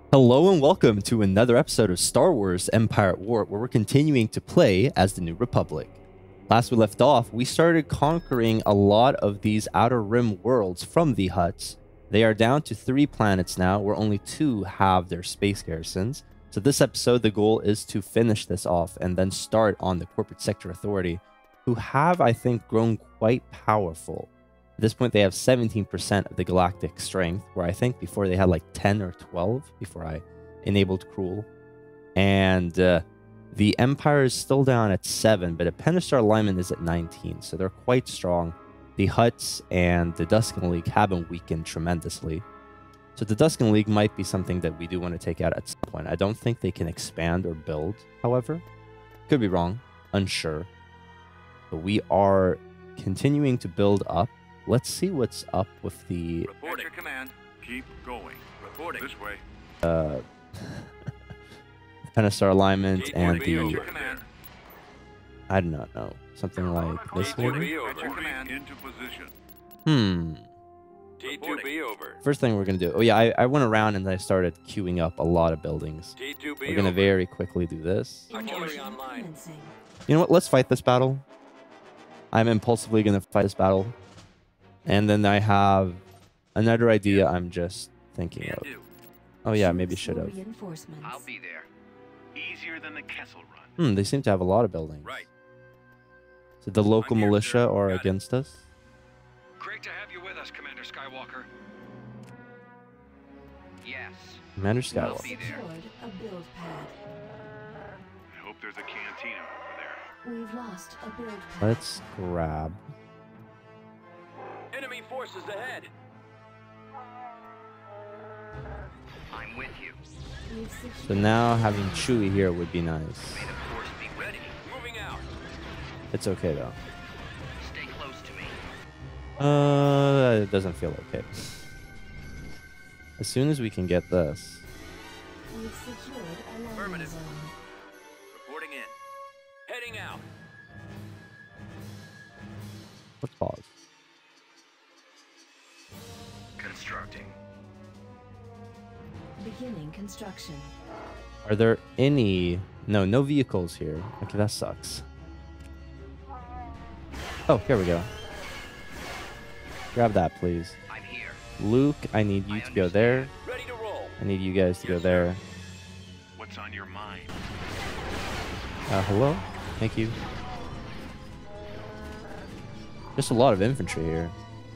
Hello and welcome to another episode of Star Wars Empire at War, where we're continuing to play as the New Republic. Last we left off, we started conquering a lot of these Outer Rim worlds from the Hutts. They are down to 3 planets now, where only 2 have their space garrisons. So this episode, the goal is to finish this off and then start on the Corporate Sector Authority, who have, I think, grown quite powerful. At this point, they have 17% of the galactic strength, where I think before they had like 10 or 12 before I enabled Cruel. And the Empire is still down at 7, but a Star alignment is at 19, so they're quite strong. The Hutts and the Duskin League have been weakened tremendously. So the Duskin League might be something that we do want to take out at some point. I don't think they can expand or build, however. Could be wrong, unsure. But we are continuing to build up. Let's see what's up with the... Report your command. Keep going. Reporting this way. Star alignment and the... Command. I do not know. Something like this one? Into position. T2B over. First thing we're going to do... Oh yeah, I went around and I started queuing up a lot of buildings. T2B We're going to very quickly do this. Artillery online. You know what? Let's fight this battle. I'm impulsively going to fight this battle. And then I have another idea I'm just thinking of. Oh yeah, maybe should have. I'll be there. Easier than the Kessel Run. They seem to have a lot of buildings. Right. So the local I'm here, militia sir. are Got it. against us. Great to have you with us, Commander Skywalker. Yes. Commander I'll Skywalker. be there. A build pad. I hope there's a cantina over there. We've lost a build pad. Let's grab. Enemy forces ahead. I'm with you. We've So secured now having Chewie here would be nice. May the force be ready. Moving out. It's okay though. Stay close to me. It doesn't feel okay. As soon as we can get this. We've secured a landing Affirmative. zone. Reporting in. Heading out. Let's pause. Constructing. Beginning construction. Are there any... No vehicles here. Okay, that sucks. Oh, here we go. Grab that, please. I'm here. Luke, I need you to go there. Ready to roll. I need you guys to go Yes, sir. there. What's on your mind? Hello? Thank you. Just a lot of infantry here.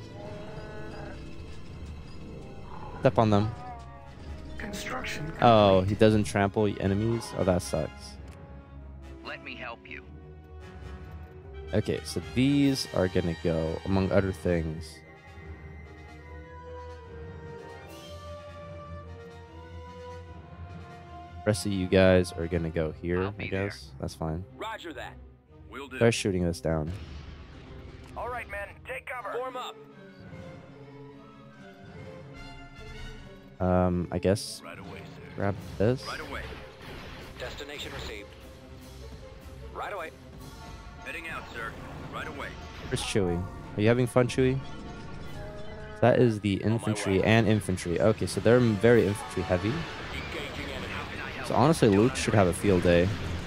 Step on them. Construction. Oh, he doesn't trample enemies? Oh, that sucks. Let me help you. Okay, so these are gonna go, among other things. Rest of you guys are gonna go here, I'll I be there. guess. That's fine. Roger that. Will do. Start shooting this down. All right, men. Take cover. Form up. I guess Right away, sir. grab this. Right away. Destination received. Right away. Heading out, sir. Right away. Where's Chewie? Are you having fun, Chewie? That is the infantry and infantry. Okay, so they're very infantry heavy. Engaging enemy. So honestly, Luke should have a field day.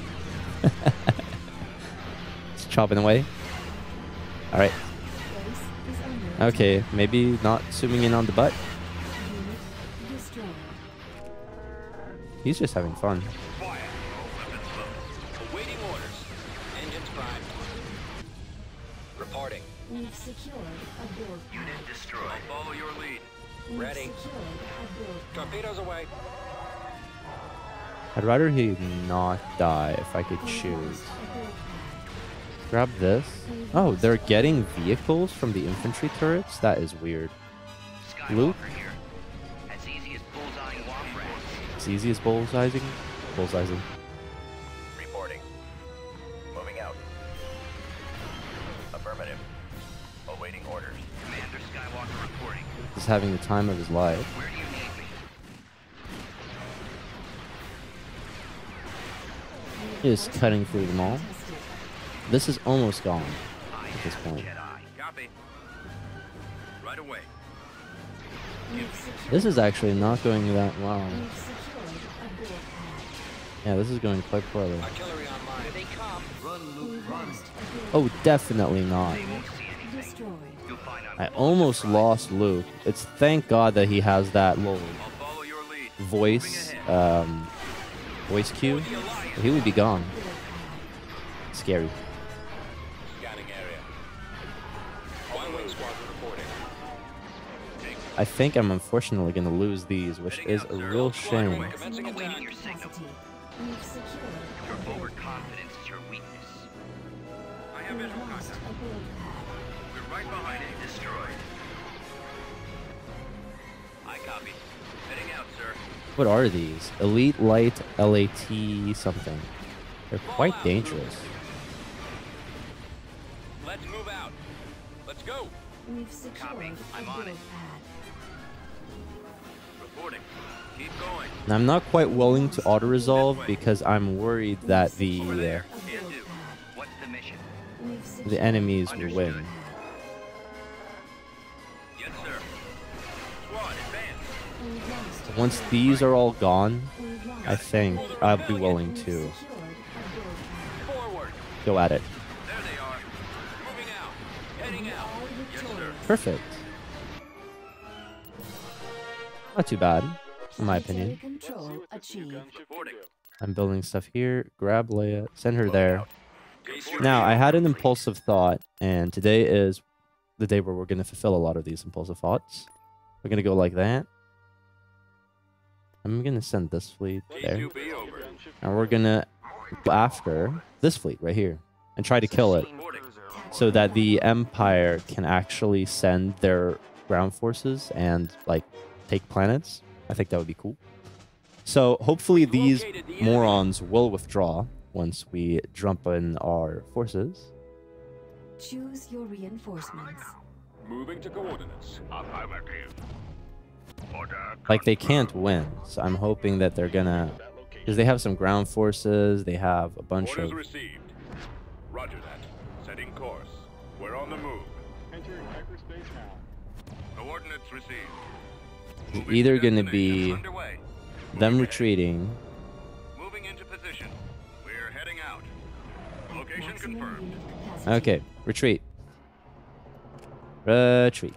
Just chopping away. All right. Base is under Okay, maybe not zooming in on the butt. Unit destroyed. He's just having fun. Fire. All weapons loaded. Awaiting orders. Engines primed. Reporting. We've secured a build pad. Destroyed. I'll follow your lead. We've Ready. secured a build pad. Torpedoes away. I'd rather he not die if I could We've choose. lost a build pad. Grab this. Oh, they're getting vehicles from the infantry turrets? That is weird. Luke? Skywalker here. As easy as bullseyeing womp rats. It's easy as bullsizing. Bullsizing. Reporting. Moving out. Affirmative. Awaiting orders. Commander Skywalker reporting. He's having the time of his life. Where do you need me? He is cutting through them all. Tested. This is almost gone I at this am point. Jedi. Copy. Right away. We've secured This is actually not going that well. We've secured Yeah, this is going quite poorly. Artillery online. Here they come. We've lost a building. Oh, definitely not. Destroyed. You'll find out. I almost lost Luke. It's thank God that he has that little I'll follow your lead. voice, voice cue. He would be gone. Scary. Scanning area. Y-wing squadron reporting. I think I'm unfortunately going to lose these, which is a real shame. Commencing attack. Your capacity. We've secured Your a build overconfidence is your weakness. I have We've visual lost contact. a build pad. We're right behind it. Destroyed. I copy. Heading out, sir. What are these? Elite Light LAT something. They're quite dangerous. Let's move out. Let's go. We've secured Copy. a I'm on build it. pad. Reporting. Keep going. And I'm not quite willing to auto-resolve because I'm worried that the A build Can pad. do. What's the mission? We've secured the enemies will Understood. win. Yes, sir. Squad, advance. We've lost. Once these are all gone, We've lost. I think I'll be willing We've to secured a build pad. Forward. go at it. There they are. Moving out. Heading We out. are Yes, sir. victorious. Perfect. Not too bad, in my opinion. Planetary control achieved. Reporting. I'm building stuff here. Grab Leia, send her there. Now, I had an impulsive thought, and today is the day where we're going to fulfill a lot of these impulsive thoughts. We're going to go like that. I'm going to send this fleet there. T2B over. And we're going to go after this fleet right here and try to kill it Reporting. so that the Empire can actually send their ground forces and, like, take planets. I think that would be cool. So hopefully these morons will withdraw once we jump in our forces. Choose your reinforcements. Moving to coordinates. Affirmative. Order. Like, they can't win, so I'm hoping that they're gonna... Because they have some ground forces, they have a bunch Orders of... received. Roger that. Setting course. We're on the move. Entering hyperspace now. Coordinates received. Either gonna be Underway. them retreating, Moving into position. We're heading out. Location Maximum confirmed. unit capacity. okay, retreat. Retreat.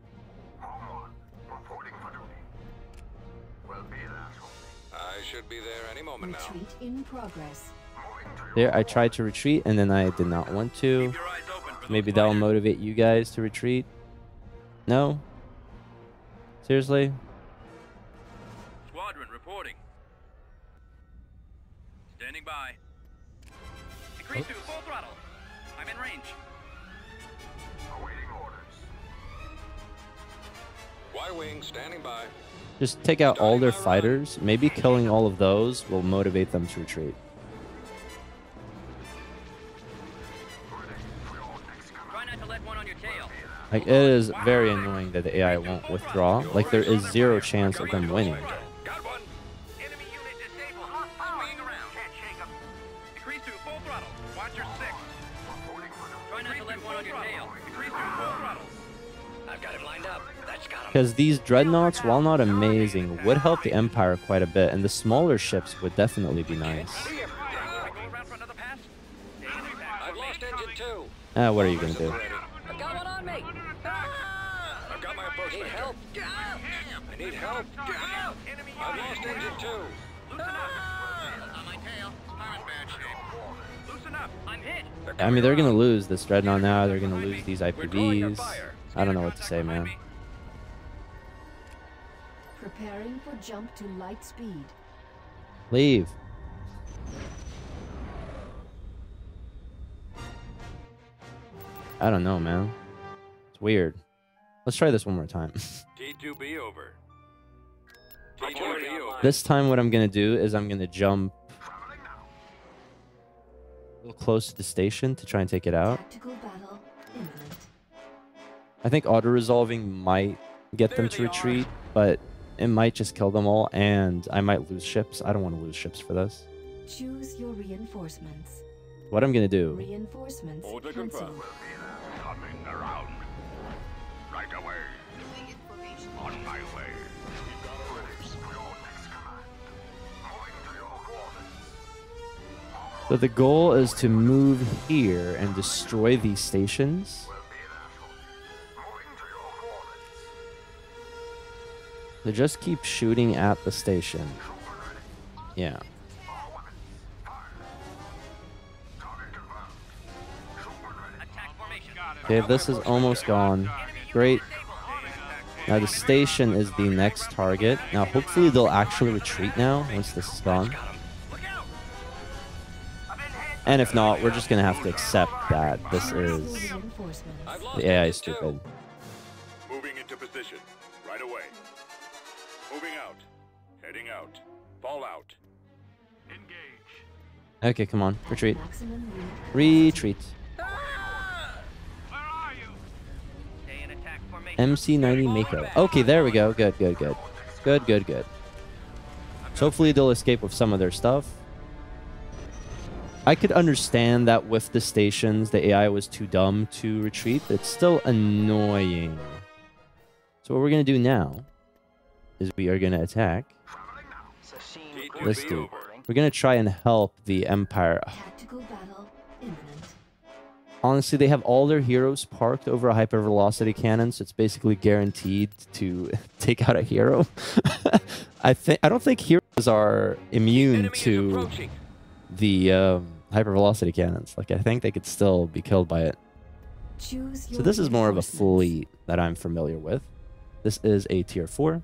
I should be there any moment now. Retreat in progress. There, I tried to retreat, and then I did not want to. Keep your eyes open for Maybe those that'll fighters. motivate you guys to retreat. No? Seriously? Squadron reporting. Standing by. Decrease to full throttle. I'm in range. Awaiting orders. Y-wing standing by. Just take out all their fighters. Maybe killing all of those will motivate them to retreat. Try not to let one on your tail. Like, it is very annoying that the AI won't withdraw. Like, there is zero chance of them winning. Got one. Enemy unit disabled. Swinging around. Can't shake 'em. Decrease to full throttle. Watch your six. Try not to let one on your tail. Decrease to full throttle. I've got him lined up. That's got him. Because these dreadnoughts, while not amazing, would help the Empire quite a bit, and the smaller ships would definitely be nice. Go around for another pass. I've lost engine two. What are you gonna do? I've got one on me. I've got my approach. Need help. I need help. I've lost engine two. Loosen up. On my tail. I'm in bad shape. Loosen up. I'm hit. I mean, they're gonna lose this dreadnought now. They're gonna lose these IPVs. I don't know what to say, man. Preparing for jump to light speed. Leave. I don't know, man. It's weird. Let's try this one more time. T2B over. T2B over. This time what I'm going to do is I'm going to jump a little close to the station to try and take it out. Tactical battle imminent. I think auto-resolving might get them to retreat, but it might just kill them all, and I might lose ships. I don't want to lose ships for this. Choose your reinforcements. What I'm going to do... Reinforcements Order cancelled. confirmed. Coming around. Right away. On my way. So the goal is to move here and destroy these stations. So just keep shooting at the station. Yeah. Okay, this is almost gone. Great. Now the station is the next target. Now hopefully they'll actually retreat now once this is gone. And if not, we're just going to have to accept that this is... The AI is stupid. Moving into position. Right away. Moving out. Heading out. Fall out. Engage. Okay, come on. Retreat. Retreat. MC90 Mako. Okay, there we go. Good, good, good. Good, good, good. So hopefully they'll escape with some of their stuff. I could understand that with the stations, the AI was too dumb to retreat. It's still annoying. So what we're going to do now is we are going to attack this dude. We're going to try and help the Empire. Tactical battle imminent. Honestly, they have all their heroes parked over a hypervelocity cannon, so it's basically guaranteed to take out a hero. I don't think heroes are immune to the hypervelocity cannons. Like, I think they could still be killed by it. So this is more of a fleet that I'm familiar with. This is a tier 4.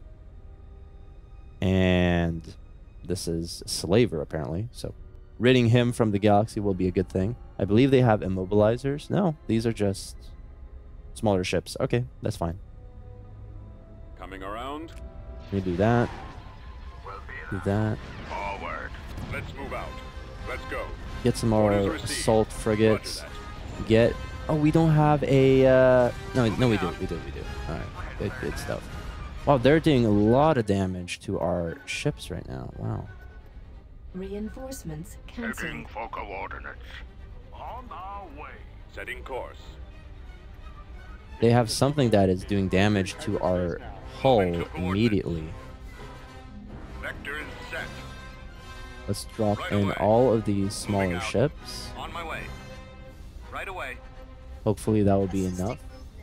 And this is Slaver, apparently. So ridding him from the galaxy will be a good thing. I believe they have immobilizers. No, these are just smaller ships. Okay, that's fine. Coming around. Let me do that. Do that. Forward. Let's move out. Let's go. Get some more assault frigates. Get... Oh, we don't have a... No, we do. All right, good stuff. Wow, they're doing a lot of damage to our ships right now. Wow. Reinforcements cancelled. For coordinates. On our way. Setting course. They have something that is doing damage to our hull immediately. Vector is set. Let's drop in all of these smaller ships. On my way. Right away. Hopefully that will be enough.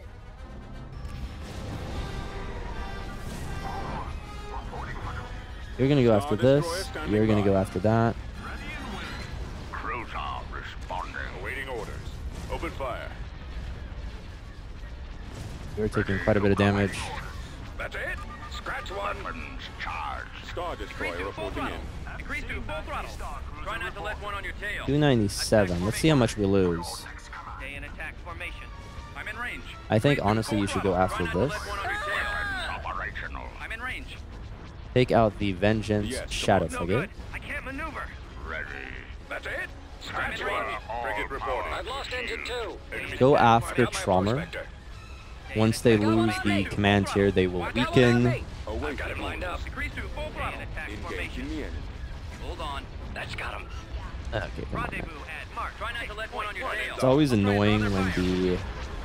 You're gonna go after this. You're gonna go after that. Crews are responding. Awaiting orders. Open fire. You're taking quite a bit of damage. That's it. Scratch one. Weapons charged. Star Destroyer reporting in. Increase to full throttle. Try not to let one on your tail. 297. Let's see how much we lose. Stay in attack formation. I'm in range. I think honestly you should go after this. Operational. I'm in range. Take out the Vengeance Shadow No Frigate. good. I can't maneuver. Ready. That's it. Scratch one. Frigate reporting. I've lost engine 2. Go after Trommer. Once they lose the command tier, they will weaken. I've got him lined up. Decrease to full throttle. Attack formation. Hold on. That's got him. Okay, come on. Rendezvous at mark. Try not to let one on your tail. It's always annoying when the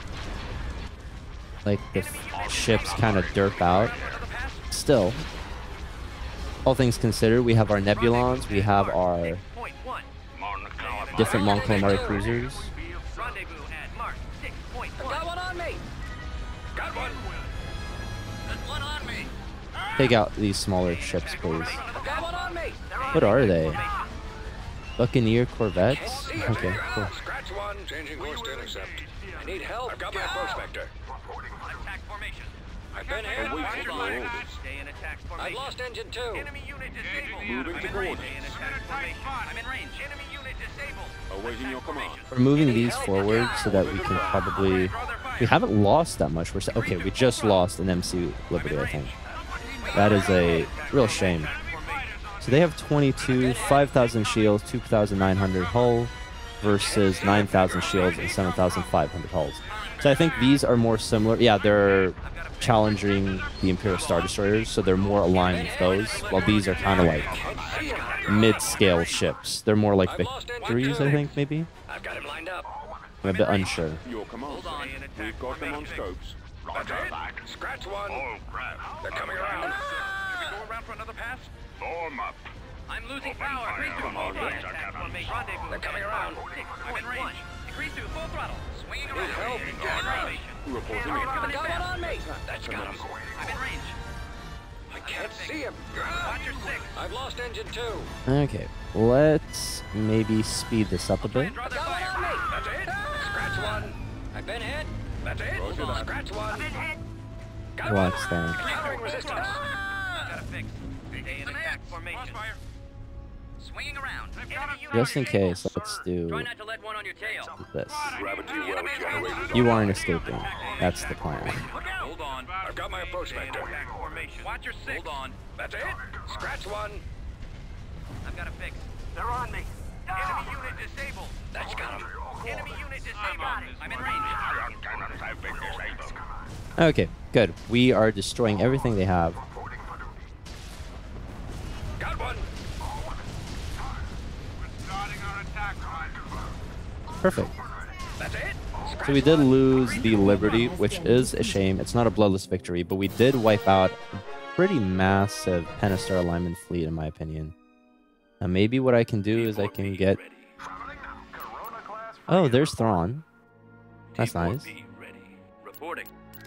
ships kind of derp out. Still, all things considered, we have our Nebulons, we have our different Mon Calamari cruisers. Rendezvous at mark. 6.1. Got one on me. Got one. There's one on me. Take out these smaller ships, please. Got one on me. What are they? Buccaneer Corvettes? Okay, cool. Scratch one. Changing course to intercept. I need help. I've got my approach vector. Attack formation. I've been here. Stay in attack formation. I've lost engine 2. Enemy unit disabled. Moving to coordinates. Stay in attack formation. I'm in range. Enemy unit disabled. Awaiting your command. We're moving these forward so that we can probably... We haven't lost that much. Okay, we just lost an MC Liberty, I think. That is a real shame. So they have 22, 5,000 shields, 2,900 hull versus 9,000 shields and 7,500 hulls. So I think these are more similar. Yeah, they're challenging the Imperial Star Destroyers, so they're more aligned with those, while these are kind of like mid-scale ships. They're more like Victories, I think, maybe? I've got him lined up. I'm a bit unsure. Your command. Hold on. We've got them on scopes. That's it. Scratch one. They're coming around. Should we go around for another pass? Form up. I'm losing power. Increase to full throttle. Attack formation. Rendezvous. They're coming around. 6.1. Increase to full throttle. Swinging around. Need help. Reporting in. Got one on me. That's got him. I'm in range. I can't see him. Watch your 6. I've lost engine 2. Okay, let's maybe speed this up a bit. Got one on me. That's it. Scratch 1. I've been hit. That's it. Scratch 1. I've been hit. Got Watch one. that. Countering resistance. Got a fix. Stay in attack formation. Crossfire. Swinging around. Just in case, let's do Try not to let one on your tail. this. Gravity well generated. You aren't escaping. That's the plan. Hold on. I've got my approach vector. Watch your 6. Hold on. That's it. Scratch 1. I've got a fix. They're on me. Enemy unit disabled. That's got him. Enemy unit disabled. I'm in range. Ion cannons have been disabled. Okay, good. We are destroying everything they have. Got one. Perfect. That's it. So we did lose the Liberty, which is a shame. It's not a bloodless victory, but we did wipe out a pretty massive Pentastar alignment fleet, in my opinion. Now maybe what I can do is I can get... Oh, there's Thrawn. That's nice. Ready. Reporting.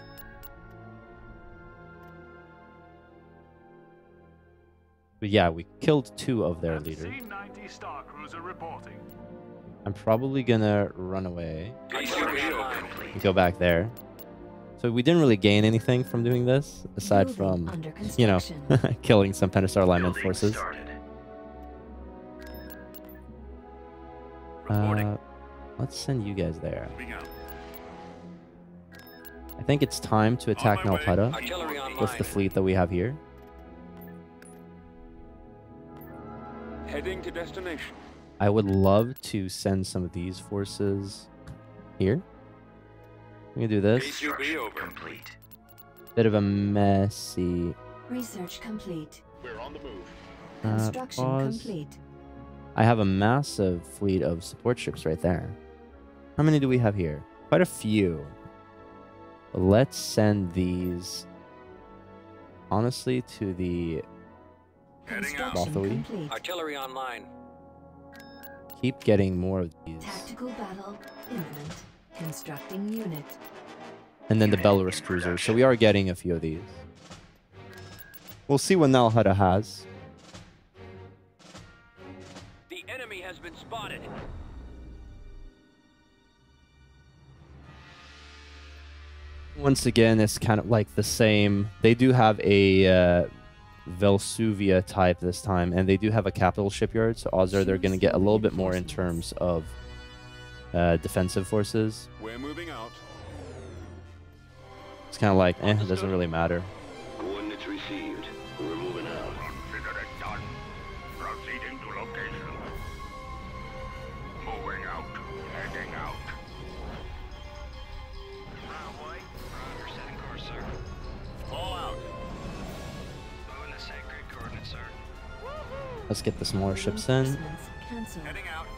But yeah, we killed 2 of their leaders. C-90 Star Cruiser reporting. I'm probably gonna run away and go back there. So we didn't really gain anything from doing this, aside from, you know, killing some Pentastar alignment forces. Let's send you guys there. I think it's time to attack Nalpeta with the fleet that we have here. Heading to destination. I would love to send some of these forces here. We can do this. Complete. Bit of a messy. Research complete. We're on the move. Construction Pause. complete. I have a massive fleet of support ships right there. How many do we have here? Quite a few. But let's send these, honestly, to the Construction Lothoi. complete. Artillery online. Keep getting more of these. Tactical battle imminent. Constructing unit. And then the Belarus cruisers. So we are getting a few of these. We'll see what Nalhada has. The enemy has been spotted. Once again, it's kind of like the same. They do have a Velsuvia type this time, and they do have a capital shipyard. So odds are they're going to get a little bit more in terms of defensive forces. We're moving out. It's kind of like, it doesn't really matter. Coordinates received. We're moving out. Consider it done. Proceeding to location. Moving out. Heading out. Roger, setting course, sir. All out. Moving the same grid coordinates, sir. Let's get the smaller ships in. Reinforcements cancelled. Heading out.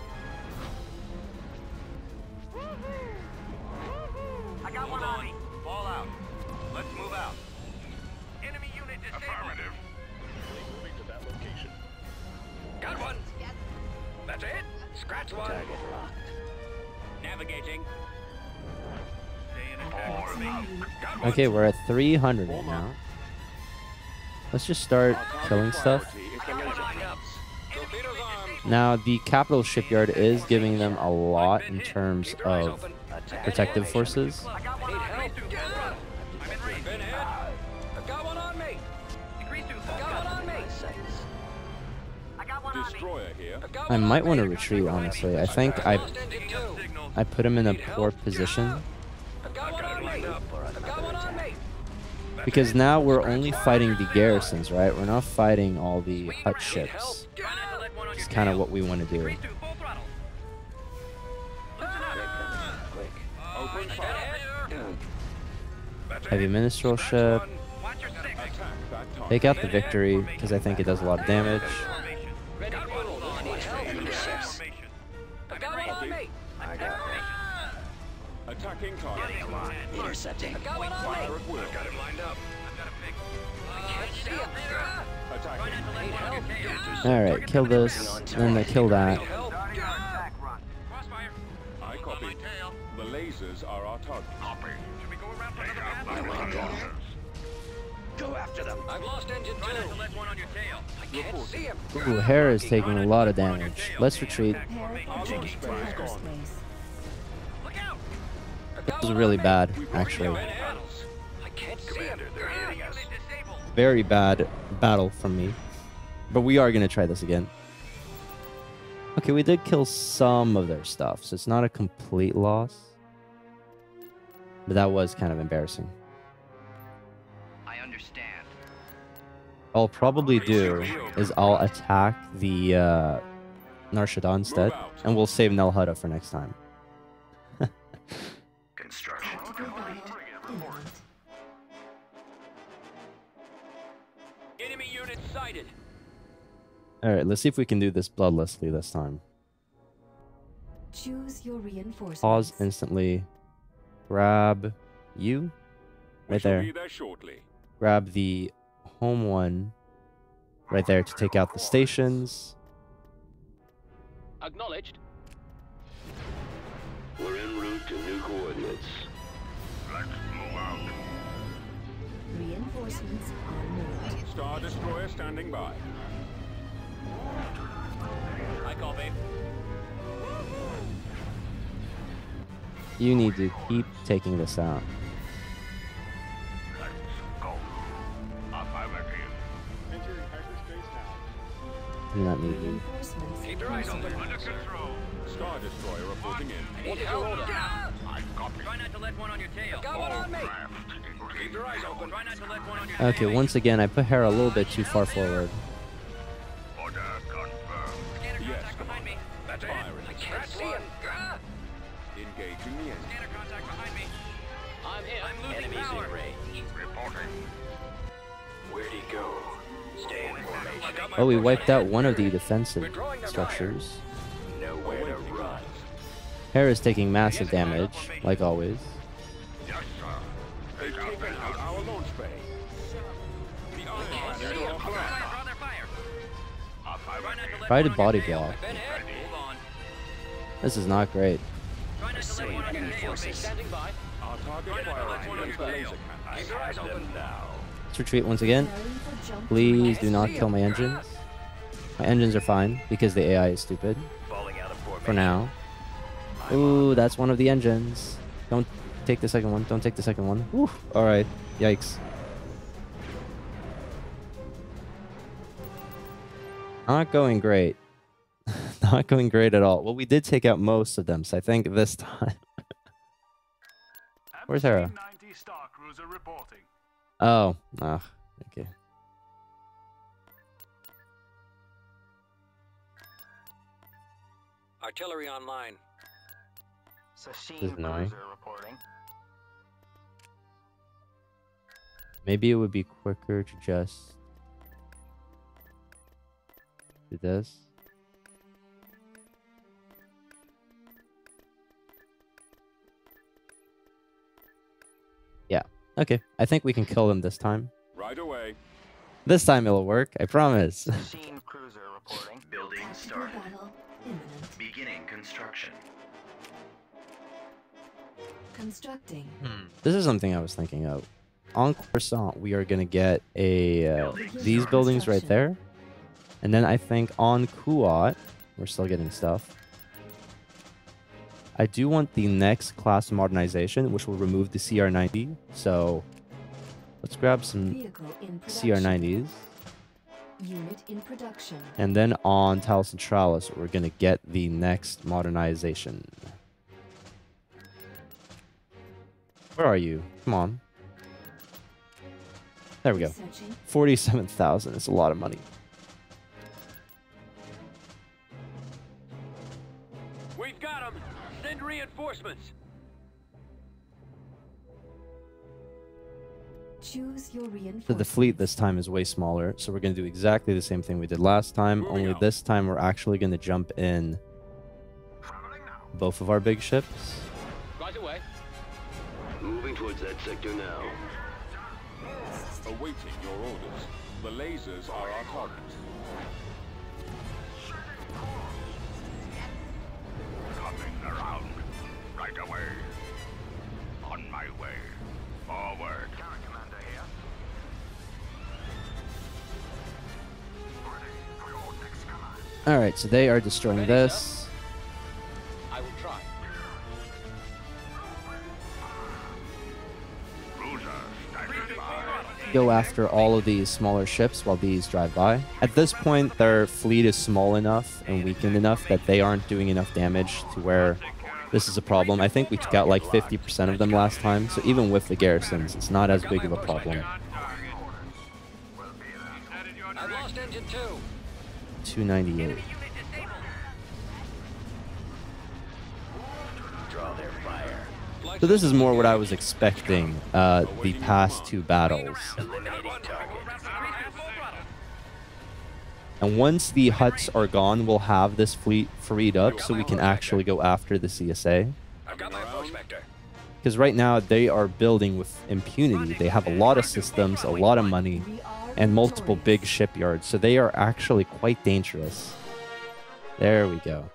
I got one on me. Fall out. Let's move out. Enemy unit disabled. Affirmative. Moving to that location. Got one. That's it. Scratch one. Target locked. Navigating. Stay in attack formation. Got one. Okay, we're at 300 right now. Let's just start killing stuff. I got one lined up. Torpedoes armed. Now, the capital shipyard is giving them a lot in terms Keep your eyes of open. protective forces. I got one on me. I'm in range. Been hit. I've got one on me. Increase to full. Got one on me. I got one on me. Destroyer here. I've got I one might on want me. to retreat, honestly. I think I put him in a poor position. I've got one on me. I've got one on me. Because now we're only fighting the garrisons, right? We're not fighting all the hut ships. It's kind of what we want to do. Increase to full throttle. Listen up. Open fire. Heavy minstrel ship. Watch your 6. Attack that target. Take out the victory, because I think it does a lot of damage. Ready to roll. Need help. I've got one on me. Attacking target. Intercepting. I've got one on me. Fire at will. Got him lined up. I've got a fix. I can't see him. Attack. Need help. Alright, kill this, and then kill that. Crossfire. I copy. The lasers are our target. Copy. Should we go around for another pass? Go after them. I've lost engine 2. Try not to let one on your tail. I can't see him. Ooh, Hera is taking a lot of damage. Let's retreat. Prepare Our launch eject to bay is gone. hyperspace. Look out. That was really bad, actually. I can't see him. They're hitting us. Very bad battle from me. But we are going to try this again. Okay, we did kill some of their stuff, so it's not a complete loss. But that was kind of embarrassing. I understand. I'll probably do is I'll attack the Nar Shaddaa instead, and we'll save Nal Hutta for next time. Construction. Tactical battle imminent. Enemy unit sighted. Alright, let's see if we can do this bloodlessly this time. Choose your reinforcements. Pause instantly. Grab you. Right Shall there. be there shortly. Grab the home one right there to take out the stations. Acknowledged. We're en route to new coordinates. Let's move out. Reinforcements en route. Star Destroyer standing by. I call, babe. You need to keep taking this out. Let's go. Affirmative. Entering hyperspace now. Do not need you. Reinforcements Keep your eyes open. Under control. Star Destroyer reporting in. Need help. I copy. Try not to let one on your tail. Got one on me. Keep your eyes open. Try not to let one on your Okay, tail. once again, I put Hera a little bit too far forward. Order confirmed. Scanner Yes, contact behind me. That's I firing. can't see him. Engaging the engine. Scanner contact behind me. I'm hit. I'm losing power. Reporting. Where'd he go? Stay in formation. Oh, we wiped out one of the defensive structures. Nowhere to run. Hera's taking massive damage, like always. Yes, sir. They've taken out our launch bay. The Iron Can't see Banner him. offline. Draw their fire. Try not to let Try to one on body your tail. block. Ben hit. Hold on. This is not great. Try not to let one on your tail. Standing by. Our target Try not to fire let one on engine your is tail. laser cannon. Keep your eyes open now. Let's retreat once again. Preparing for jump. Please do not kill my engines. My engines are fine because the AI is stupid. Falling out of formation. For now. Ooh, that's one of the engines. Don't take the second one. Don't take the second one. Whew. Alright. Yikes. Not going great. Not going great at all. Well, we did take out most of them, so I think this time. Where's Hera? MC-90 Star Cruiser reporting. Oh. Ah. Okay. Artillery online. This is annoying. reporting. Maybe it would be quicker to just do this. Yeah. Okay. I think we can kill them this time. Right away. This time it'll work. I promise. Scene cruiser reporting. Building Tactical started. battle imminent. Beginning construction. Constructing. This is something I was thinking of. On Coruscant, we are going to get a these buildings right there. And then I think on Kuat, we're still getting stuff. I do want the next class modernization, which will remove the CR90. So let's grab some Vehicle in production. CR90s. Unit in production. And then on Talos Centralis, we're going to get the next modernization. Where are you? Come on. There we go. Researching. 47,000. It's a lot of money. We've got him. Send reinforcements. Choose your So reinforcements. the fleet this time is way smaller, so we're going to do exactly the same thing we did last time, Moving only out. this time we're actually going to jump in both of our big ships. Right away. Moving towards that sector now. Awaiting your orders. The lasers are our target. Coming around. Right away. On my way. Forward. Current commander here. Ready for your next command. All right, so they are destroying this. I will try. Cruiser, standing by. Go after all of these smaller ships while these drive by. At this point, their fleet is small enough and weakened enough that they aren't doing enough damage to where this is a problem. I think we took out like 50% of them last time, so even with the garrisons, it's not as big of a problem. I've lost engine 2. 298. Draw their fire. So this is more what I was expecting the past two battles. Eliminating target. And once the huts are gone, we'll have this fleet freed up so we can actually go after the CSA. I've got my approach vector. Because right now they are building with impunity. They have a lot of systems, a lot of money, and multiple big shipyards. So they are actually quite dangerous. There we go.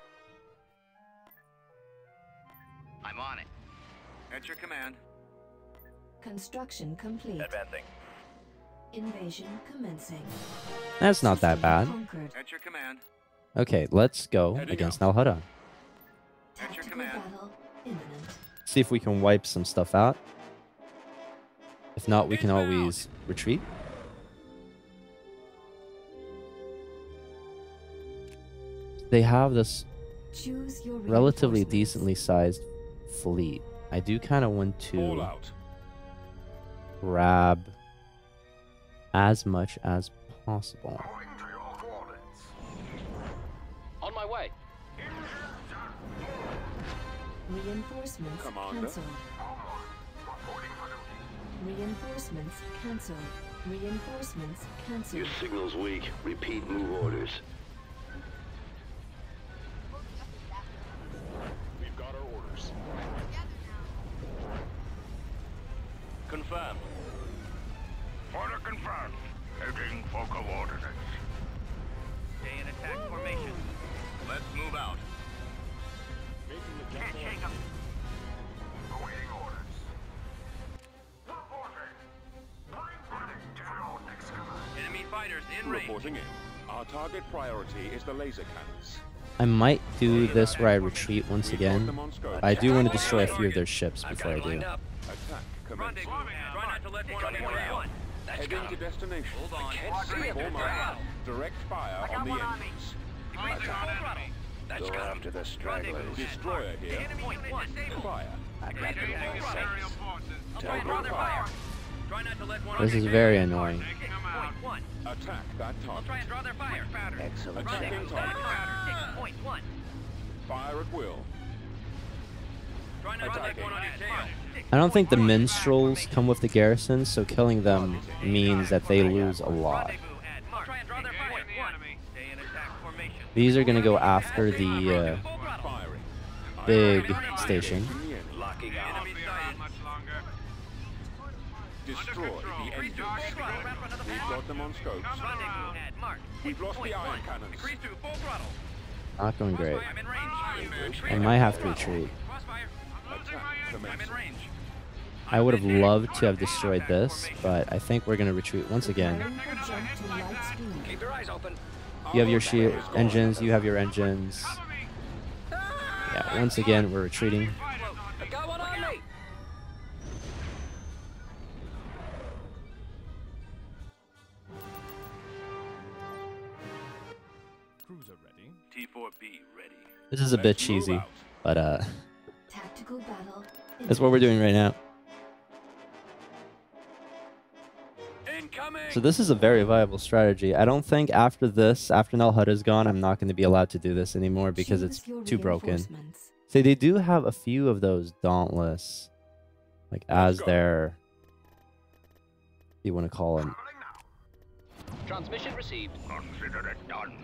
I'm on it. At your command. Construction complete. Advancing. Invasion commencing. That's not that bad. Conquered. At your command. Okay, let's go against Nalhutta. At your Tactical command. battle imminent. See if we can wipe some stuff out. If not, we can always retreat. They have this Choose your relatively reinforcements. decently sized fleet. I do kind of want All to out. grab as much as possible. On my way. Reinforcements Commander. cancelled. Reinforcements cancelled. Reinforcements Your cancelled. signal's weak. Repeat move orders. We've got our orders. Confirmed. Order confirmed. Heading for coordinates. Stay in attack formation. Let's move out. Can't shake them. Awaiting orders. Reporting. Ready for your next command. Enemy fighters in range. Reporting in. Our target priority is the laser cannons. I might do this where I retreat once We've got again. them on scope. I do want to destroy a few of their ships I've before got I it lined do. up. Attack commencing. Rendezvous. Try not to let one on the ground. That's Heading got to 'em. destination. Hold on. Can't see it. Form out. Direct fire on the engines. Attack. That's Go got 'em. after the stragglers. Destroyer here. Point one. Fire. I've got them all set. I'll try and draw their fire. Try not to let one This on is the very ground. annoying. Point one. Attack that I'll try target. and draw their fire. Excellent Attacking job. target. Point one. Fire at will. Try not to let one on your tail. I don't think the minstrels come with the garrison, so killing them means that they lose a lot. Rendezvous at mark. Try and draw their fire. Point one. Stay in attack formation. These are going to go after the Full throttle. Firing. big station. Locking out. Enemy sighted. Destroy the engines. Full throttle. Wrap another We've pass. got them on scopes. Rendezvous at mark. We've lost Point the iron one. cannons. Decrease to full throttle. Not going great. I'm in range. I might have to retreat. Crossfire. Attack I'm in commencing. range. I would have loved to have destroyed this, but I think we're going to retreat once again. Preparing for jump to light speed. Keep your eyes open. You have your shield engines, you have your engines. Yeah, once again, we're retreating. I've got one on me. Cruiser ready. T4B ready. This is a bit cheesy, but Tactical battle that's what we're doing right now. Incoming. So this is a very viable strategy. I don't think after this, after Nalhutta's gone, I'm not going to be allowed to do this anymore because it's Choose your too broken. reinforcements. So they do have a few of those dauntless, like as their, what you want to call them. Transmission received. Consider it done.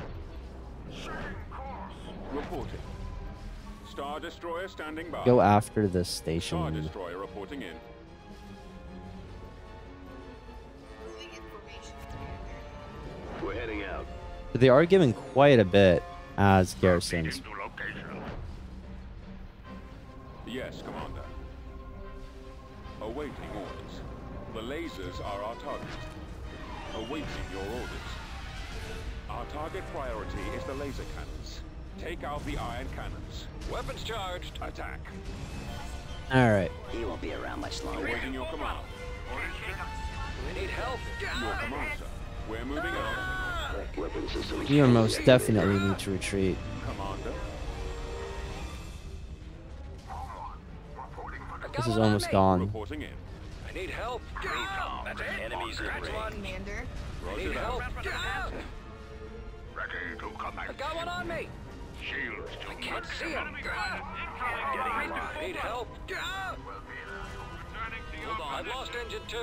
Reporting. Star Destroyer standing by. Go after this Star station. Destroyer reporting in. But they are given quite a bit as garrisons. Into location. Yes, Commander. Awaiting orders. The lasers are our target. Awaiting your orders. Our target priority is the laser cannons. Take out the iron cannons. Weapons charged. Attack. All right. He won't be around much longer. Awaiting your command. I need help. Your command, sir. We're moving out. Weapon systems. You most definitely need to retreat. Commander. This is almost gone. Reporting in. I need help. That's it. Enemies in range. Commander. I Roger need that. help. Ready to I commence. got one on me. Shields to I can't see him. I need help. Hold on. I've lost engine 2.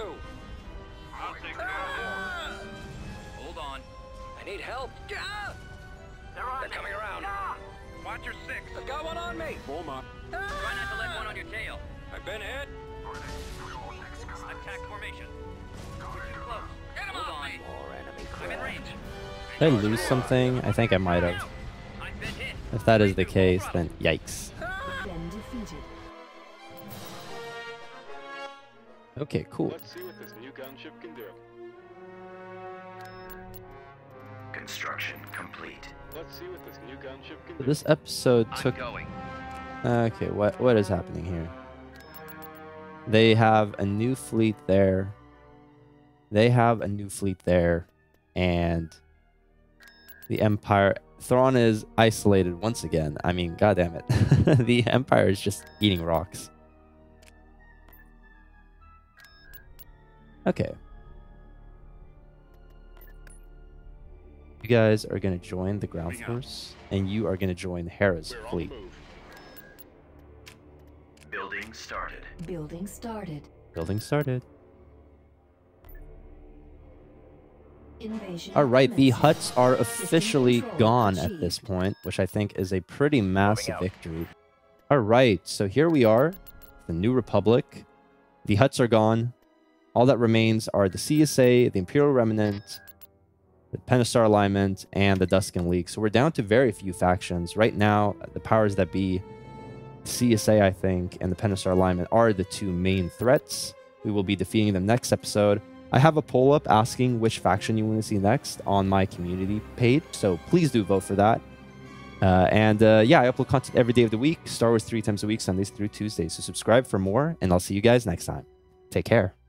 Hold on. I need help. They're coming around. Watch your 6. I've got one on me. Form up. Try not to let one on your tail. I've been hit. Attack formation. Too close. Get him on me. More enemy I'm in craft. range. Did I lose something? I think I might have. I've been hit. If that is the case, then yikes. Been defeated. Okay, cool. Let's see what this new gunship can do. Construction complete. Let's see what this new gunship can So do. this episode I'm took... going. Okay, what is happening here? They have a new fleet there. They have a new fleet there. And the Empire... Thrawn is isolated once again. I mean, goddammit. The Empire is just eating rocks. Okay. You guys are going to join the ground force. And you are going to join Hera's We're on fleet. the move. Building started. Building started. Building started. Invasion. All right, the commencing. huts are System officially control gone at achieved. this point, which I think is a pretty massive out. victory. All right, so here we are, the New Republic. The huts are gone. All that remains are the CSA, the Imperial Remnant, the Pentastar Alignment, and the Duskin League. So we're down to very few factions. Right now, the powers that be, CSA, I think, and the Pentastar Alignment are the two main threats. We will be defeating them next episode. I have a poll up asking which faction you want to see next on my community page, so please do vote for that. Yeah, I upload content every day of the week, Star Wars 3 times a week, Sundays through Tuesdays. So subscribe for more, and I'll see you guys next time. Take care.